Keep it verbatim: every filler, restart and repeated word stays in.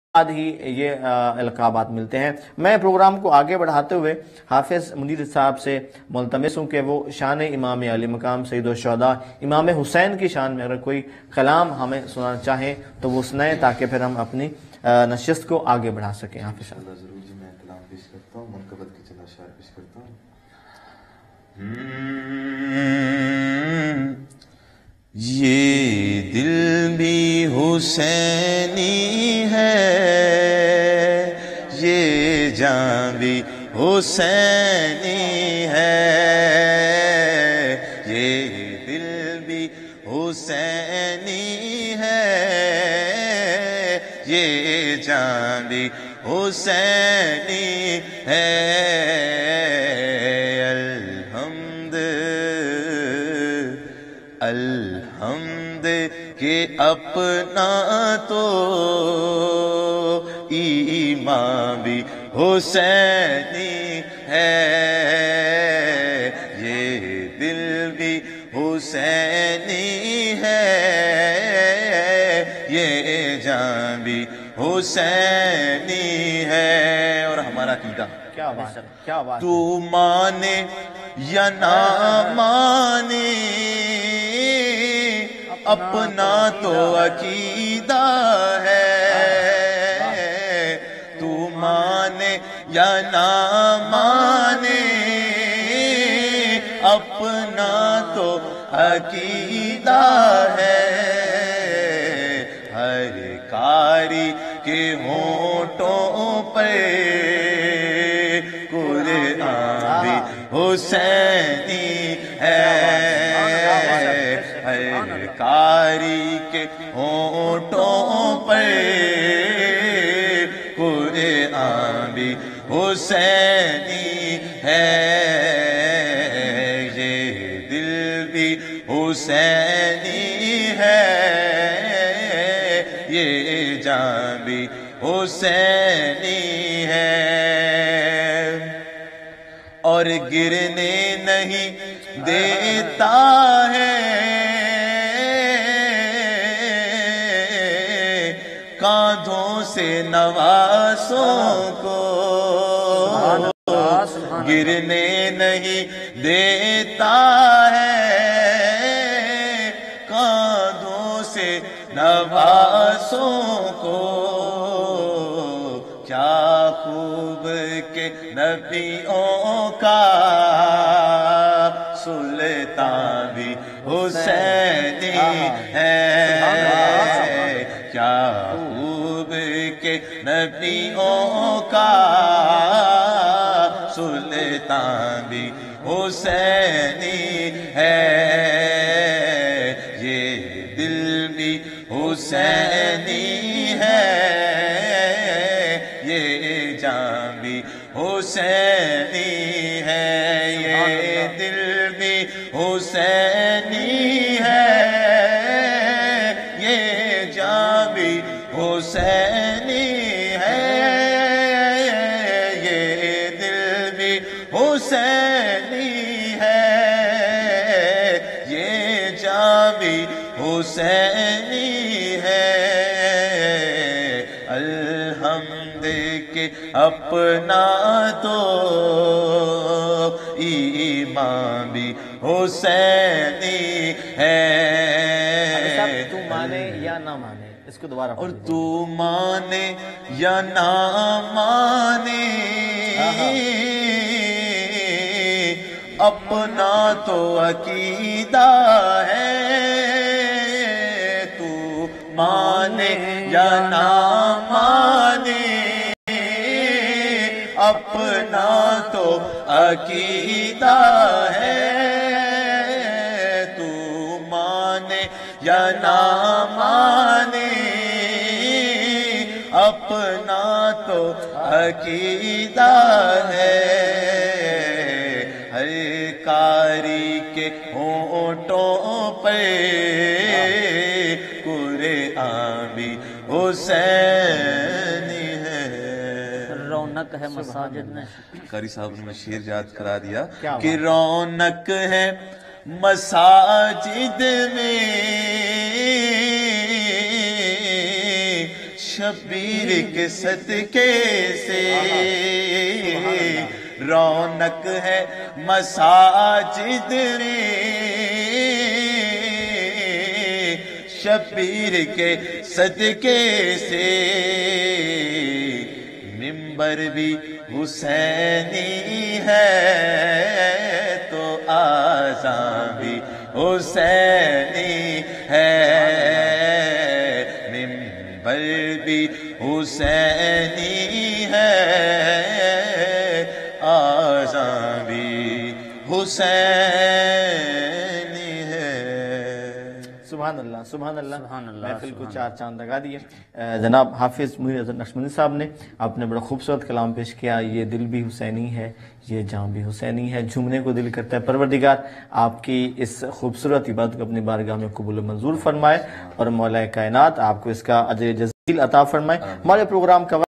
بعد ہی یہ القابات ملتے ہیں۔ میں پروگرام کو آگے بڑھاتے ہوئے حافظ منیر صاحب سے ملتمس ہوں کہ وہ شان امام علی مقام سید الشہداء امام حسین کی شان میں اگر کوئی کلام ہمیں سنانا چاہیں تو وہ سنائیں تاکہ پھر ہم اپنی نشست کو آگے بڑھا سکیں۔ حافظ صاحب ضرور جی، میں کلام پیش کرتا ہوں، منقبت کی چند اشعار پیش کرتا ہوں۔ یہ دل بھی حسینی ہے، یہ جان بھی حسینی ہے، یہ دل بھی حسینی ہے، یہ جان بھی حسینی ہے۔ الحمد الحمد کہ اپنا تو ایمان بھی حسینی ہے، یہ دل بھی حسینی ہے، یہ جان بھی حسینی ہے۔ اور ہمارا عقیدہ کیا بات ہے، کیا بات ہے۔ تو مانے یا نہ مانے اپنا تو عقیدہ ہے، تو مانے یا نہ مانے اپنا تو عقیدہ ہے۔ ہر قاری کے ہونٹوں پہ قرآن بھی حسینی ہے، ہر قاری کے ہونٹوں پہ قرآن بھی حسینی ہے، یہ دل بھی حسینی ہے، یہ جان بھی حسینی ہے، اور گرنے نہیں دیتا ہے کاندھوں سے نواسوں کو، گرنے نہیں دیتا ہے کاندھوں سے نواسوں کو۔ کیا خوب کہ نبیوں کا سلطان بھی حسینی ہے، کیا خوب کہ نبیوں کا سلطان بھی حسینی ہے، یہ دل بھی حسینی ہے، یہ جان بھی حسینی ہے، یہ دل بھی حسینی ہے، یہ جان بھی حسینی ہے، یہ دل بھی حسینی ہے، یہ جان بھی حسینی ہے۔ الحمد کہ اپنا تو ایمان بھی حسینی ہے، تو مانے یا نہ مانے، اس کو دوبارہ اور تو مانے یا نہ مانے اپنا تو عقیدہ ہے، تو مانے یا نہ مانے اپنا تو عقیدہ ہے، تو مانے یا نہ مانے اپنا تو عقیدہ ہے، ہر قاری کے ہونٹوں پہ قرآن بھی حسینی ہے۔ رونق ہے مساجد میں، قاری صاحب نے شعر یاد کرا دیا کہ رونق ہے مساجد میں شبیر کے صدقے سے رونق ہے مساجد میں، شبیر کے صدقے سے منبر بھی حسینی ہے تو آذان بھی حسینی ہے، منبر بھی حسینی ہے آذان بھی حسینی ہے۔ سبحان اللہ، سبحان اللہ، سبحان اللہ، محفل کو سبحان چار چاند لگا دیے۔ جناب حافظ منیر اظہر نقشبندی صاحب نے آپ نے بڑا خوبصورت کلام پیش کیا، یہ دل بھی حسینی ہے، یہ جان بھی حسینی ہے، جھومنے کو دل کرتا ہے۔ پروردگار آپ کی اس خوبصورت عبادت کو اپنی بارگاہ میں قبول و منظور فرمائے، اور مولا کائنات آپ کو اس کا اجر جزیل عطا فرمائے۔ ہمارے پروگرام کا